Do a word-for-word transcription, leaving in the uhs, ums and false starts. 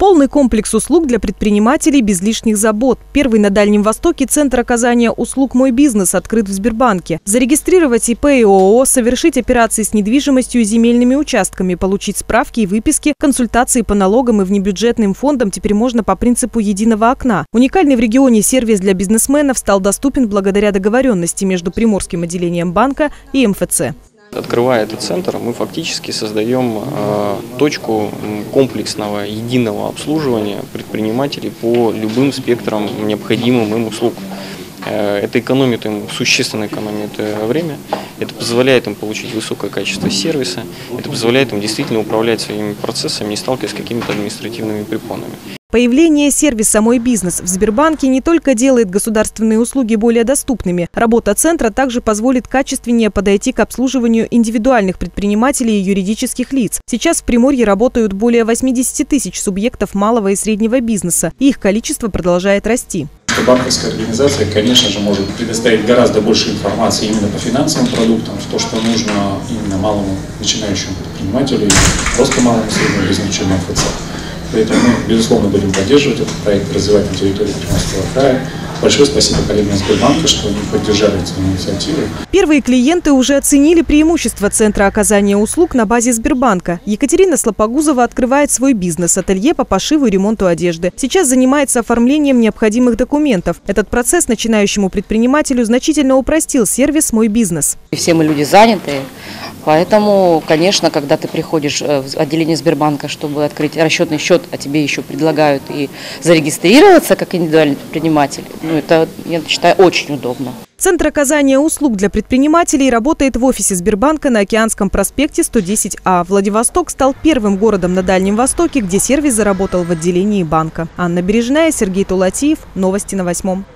Полный комплекс услуг для предпринимателей без лишних забот. Первый на Дальнем Востоке центр оказания услуг «Мой бизнес» открыт в Сбербанке. Зарегистрировать ИП и ООО, совершить операции с недвижимостью и земельными участками, получить справки и выписки, консультации по налогам и внебюджетным фондам теперь можно по принципу единого окна. Уникальный в регионе сервис для бизнесменов стал доступен благодаря договоренности между Приморским отделением банка и эм эф цэ. Открывая этот центр, мы фактически создаем э, точку комплексного единого обслуживания предпринимателей по любым спектрам необходимым им услуг. Э, это экономит им, существенно экономит э, время, это позволяет им получить высокое качество сервиса, это позволяет им действительно управлять своими процессами, не сталкиваясь с какими-то административными препонами. Появление сервиса «Мой бизнес» в Сбербанке не только делает государственные услуги более доступными. Работа центра также позволит качественнее подойти к обслуживанию индивидуальных предпринимателей и юридических лиц. Сейчас в Приморье работают более восьмидесяти тысяч субъектов малого и среднего бизнеса, и их количество продолжает расти. Банковская организация, конечно же, может предоставить гораздо больше информации именно по финансовым продуктам, то, что нужно именно малому начинающему предпринимателю, просто малому и среднему бизнесу, чем эм эф цэ. Поэтому мы, безусловно, будем поддерживать этот проект, развивать на территории Приморского края. Большое спасибо коллегам Сбербанка, что они поддержали эти инициативы. Первые клиенты уже оценили преимущества центра оказания услуг на базе Сбербанка. Екатерина Слопогузова открывает свой бизнес – ателье по пошиву и ремонту одежды. Сейчас занимается оформлением необходимых документов. Этот процесс начинающему предпринимателю значительно упростил сервис «Мой бизнес». Все мы люди занятые. Поэтому, конечно, когда ты приходишь в отделение Сбербанка, чтобы открыть расчетный счет, а тебе еще предлагают и зарегистрироваться как индивидуальный предприниматель, ну это, я считаю, очень удобно. Центр оказания услуг для предпринимателей работает в офисе Сбербанка на Океанском проспекте сто десять А. Владивосток стал первым городом на Дальнем Востоке, где сервис заработал в отделении банка. Анна Бережная, Сергей Тулатиев. Новости на восьмом.